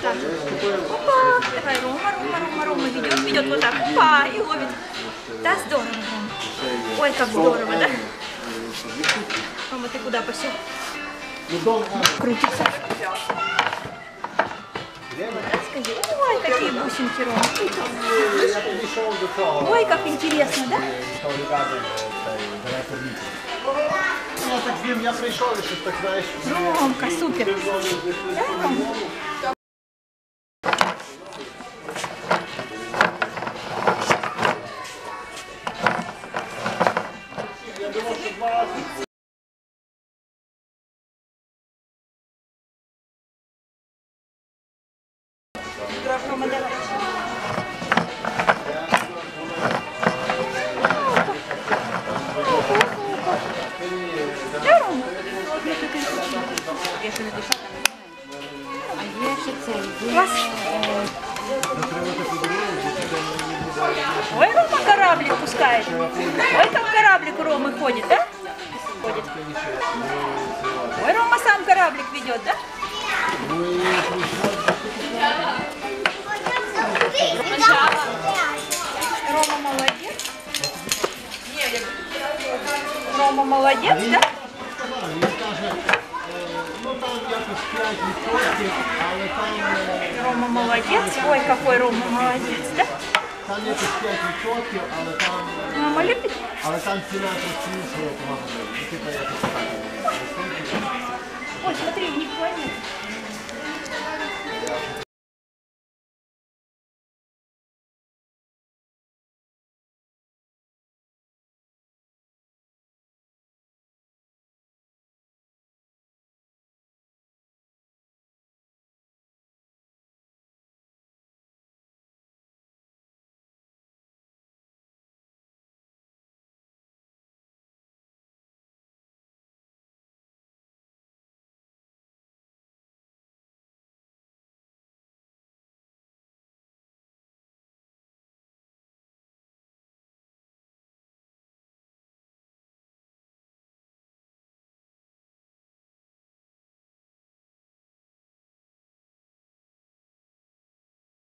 Так. Опа! Давай, Рома ведет вот так. Опа! И ловит. Да, здорово, Рома. Ой, как здорово, да? Рома, ты куда пошел? Крутится. Скажи, ой, какие бусинки, Рома. Ой, как интересно, да? Ну, так з ним я прийшов, і щось так, знаєш. Ромка, супер. Да, Рома? Я думав, що 2 рази. Рома, давай. Да, Рома? Класс. Ой, Рома кораблик пускает. Ой, как кораблик у Ромы ходит, да? Ходит. Ой, Рома сам кораблик ведет, да? Рома молодец. Рома молодец, да? Рома молодец. Ой, какой Рома молодец, да? Там якось 5%, але там... Мама любит? Але там ціна простіша, типа якось так. Ой, смотри, у них планета.